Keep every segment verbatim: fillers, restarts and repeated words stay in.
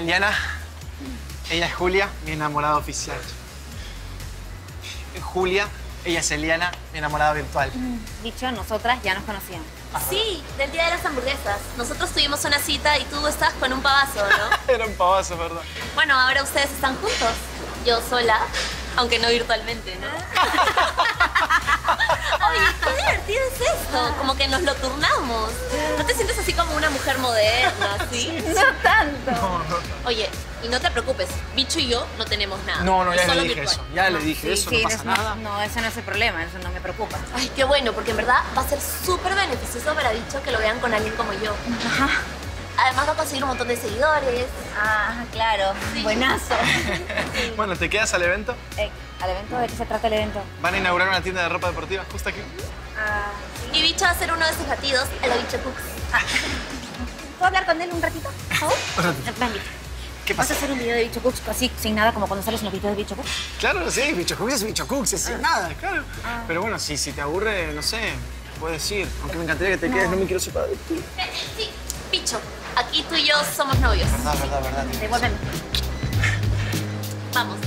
Eliana, ella es Julia, mi enamorada oficial. Julia, ella es Eliana, mi enamorada virtual. Dicho, nosotras ya nos conocíamos. Sí, del día de las hamburguesas. Nosotros tuvimos una cita y tú estabas con un pavazo, ¿no? Era un pavazo, ¿verdad? Bueno, ahora ustedes están juntos. Yo sola, aunque no virtualmente, ¿no? Oye, qué divertido es esto. Como que nos lo turnamos. ¿No te sientes así como una mujer moderna, así? No tanto. No, no. Oye, y no te preocupes, Bicho y yo no tenemos nada. No, no, ya Solo le dije virtual. eso. Ya le dije Sí, eso, sí, no pasa no, nada. no, ese no es el problema, eso no me preocupa. Ay, qué bueno, porque en verdad va a ser súper beneficioso para Bicho que lo vean con alguien como yo. Ajá. Además va a conseguir un montón de seguidores. Ah, claro. Sí. Buenazo. Bueno, ¿te quedas al evento? Eh, ¿Al evento? ¿De qué se trata el evento? Van a inaugurar una tienda de ropa deportiva justo aquí. Ah, Y Bicho va a ser uno de sus batidos, el Bicho Cooks. ¿puedo hablar con él un ratito? ¿Por favor? Ven, Bicho. ¿Qué ¿Vas pasa? a hacer un video de Bicho Cooks así, sin nada, como cuando sales en los videos de Bicho Cooks? Claro, sí, Bicho Cooks es Bicho Cooks, es sin nada, claro. Pero bueno, si, si te aburre, no sé, puedes ir. Aunque me encantaría que te quedes, no me quiero separar de ti. Eh, sí, Bicho, aquí tú y yo somos novios. Verdad, verdad, verdad. Devuélveme. Vamos.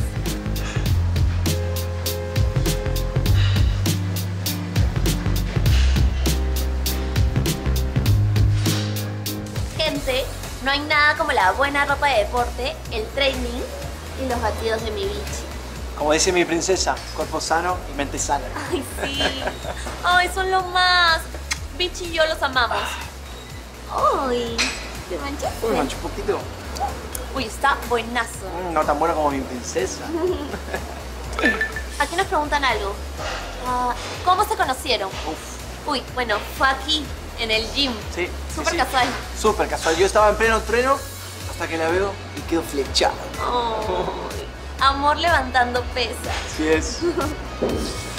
Gente, no hay nada como la buena ropa de deporte, el training y los batidos de mi Bichi. Como dice mi princesa, cuerpo sano y mente sana. Ay, sí. Ay, son lo más. Bichi y yo los amamos. Ay, ¿te manchaste? Uy, mancho un poquito. Uy, está buenazo. Mm, no tan bueno como mi princesa. Aquí nos preguntan algo. Ah, ¿Cómo se conocieron? Uf, Uy, bueno, fue aquí, en el gym. sí. Súper sí, sí. casual. Súper casual. Yo estaba en pleno entreno hasta que la veo y quedo flechado. Ay, amor levantando pesas. Así es.